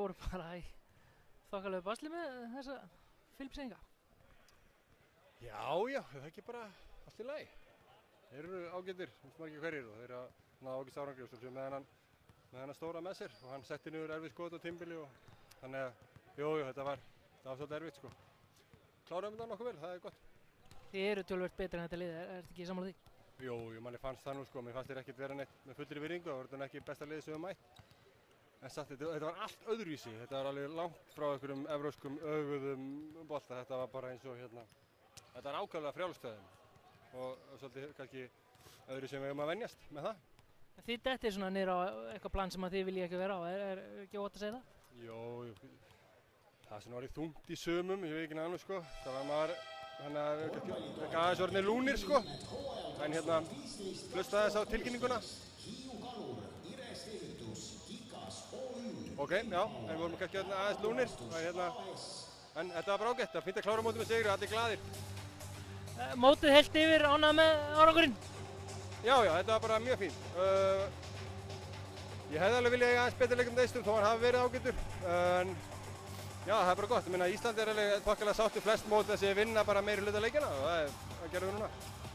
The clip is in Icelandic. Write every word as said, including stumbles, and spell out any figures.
voru bara í þokkalegu basli með þessa Filipseyinga. Já, já, það er ekki bara allt í lagi. Þeir eru ágætir, margir hverjir og þeir eru að ná ágæst árangri og svolítið með hennan, með hennan stóra með sér og hann setti niður erfið skot á tímabili og þannig að, jú, jú, þetta var, þetta var svolítið erfitt sko. Klárum þetta nokkuð vel, það er gott. Þið eru töluvert betri en þetta lið, er þetta ekki sammála því? Jú, jú, manni fannst það nú sko, mér fannst þeir ekkert vera neitt með fullri virðingu og þetta er ekki besta liðið sem við mætt. En satt, þetta, þetta var allt öðruvísi, þetta var alveg langt frá einhverjum evrópskum öguðum bolta, þetta var bara eins og hérna, þetta var ákaflega frjálstöðum og, og svolítið kannski öðru sem við höfum að venjast með það. Þið dettið svona niður á eitthvað plan sem að þið viljið ekki vera á, er, er ekki ótt að segja það? Jó, jú, það sem var í þungt í sömum, ég veit ekki nánu sko, það var maður, þannig að við kannski aðeins orðnir lúnir sko, en hérna, hlusta þess á tilkynninguna. Ok, já, en við vorum kannski aðeins lúnir, hérna, en þetta var bara ágætt, það fínt að klára mótið með sigri, allir glaðir. Mótið heilt yfir, ánægð með árangurinn? Já, já, þetta var bara mjög fínt. Uh, ég hefði alveg viljað eiga aðeins betur leik um deistum þó hann hafi verið ágætur, en já, það er bara gott. Ég meina, Ísland er alveg þokkalega sátt við flest mót þessi vinna bara meiri hluta leikina og það, er, það gerum við núna.